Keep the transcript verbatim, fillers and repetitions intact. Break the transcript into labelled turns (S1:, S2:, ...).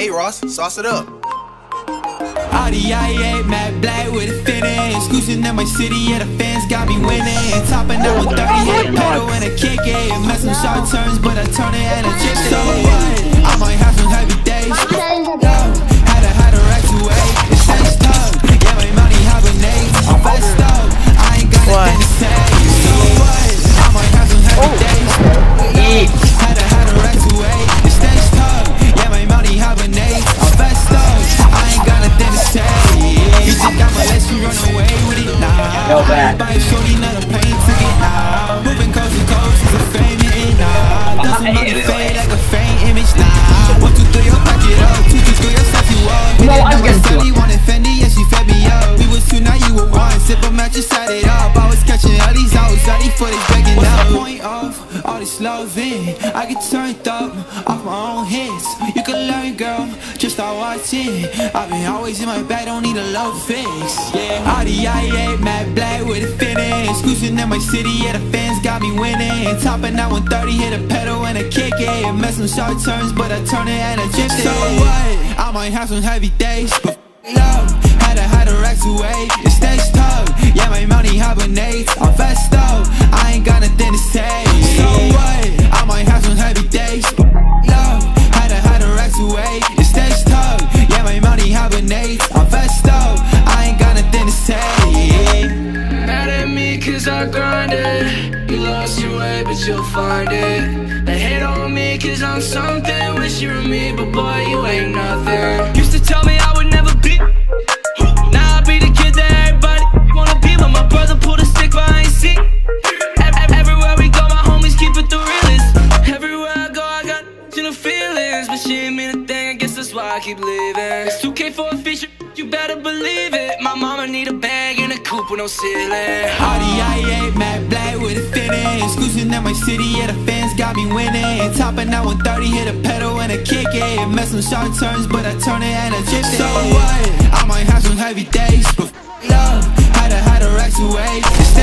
S1: eight, Ross. Sauce it up.
S2: Audi I eight, matte black with a finish. Cruising in my city, yeah, the fans got me winning. Topping out with thirty, hit a pedal and a kick it. Mess some short turns, but I turn it and I chip it. So what? I might have some heavy days. Had to, had to rack to eight. It's sex tough. Yeah, my money hibernates. I'm fast up. I ain't got nothing to say. So what? I might have some heavy days. Had to, had to rack to eight. It's sex tough. Yeah, my money hibernates. I'm fast up. I ain't got nothing to say. You think I'ma let you run away with it? Nah. Everybody shorty, not a pain ticket. Nah. Moving coast to coast is a fame it. Nah. Doesn't make it fade like a faint image. Nah. One, two, three, I'll pack it up. Two, two, three, I'll set you up. No, I'm gonna do it. Wanted Fendi, yeah, she fed me up. We was two, now you were one. Sip a match, just set it up. I was catching all these outs, all these footage breaking down. What's the point of all this loving? I get turned up off my own hits. You can learn, girl, just start watching. I've been always in my bag, don't need a love fix. Yeah, Audi I eight, matte black with a finish. Cruising in my city, yeah, the fans got me winning. Topping out one thirty, hit a pedal and a kick it. Mess some short turns, but I turn it and I chip it. So what? I might have some heavy days, but love, had to, had to rack to eight. It stays tough, yeah, my money hibernates. I'm fast up, I ain't got nothing to say. So what? I might have some heavy days, but love, had to, had to rack to eight. It stays tough, yeah, my money hibernates. I'm fast up, I ain't got nothing to say.
S3: Mad at me cause I grinded. You lost your way but you'll find it. They hate on me cause I'm something. Wish you were me but boy you ain't nothing. Used to tell me I would never be. Now I be the kid that everybody wanna be. But my brother pulled a stick but I ain't see. Everywhere we go my homies keep it the realest. Everywhere I go I got you know feelings. But she ain't mean a thing, I guess that's why I keep living. It's two K for a feature, you better believe it. My mama need a bag and a coupe with no ceiling.
S2: Audi I eight, matte black with a finish. Cruising in my city, yeah, the fans got me winning. Topping out one thirty, hit a pedal and a kick it. Mess some short turns, but I turn it and I chip it. So what? I might have some heavy days, but love, had to, had to rack to eight.